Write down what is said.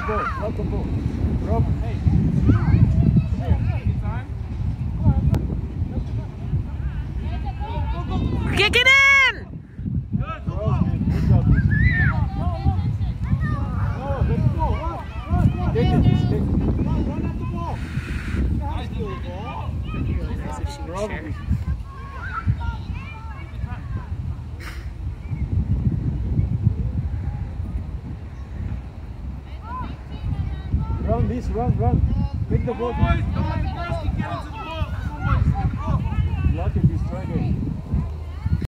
ball. Drop the ball. Drop. Hey. Kick it in! Good job. No, let's go. Run. Take it. Take it. Run at the ball. Nice ball. It'd be really nice if she would share. Run, Liz, run. Take the ball. Come on, boys. Don't let the girls get into the ball. Come on, boys. Get the ball. Block it, destroy it.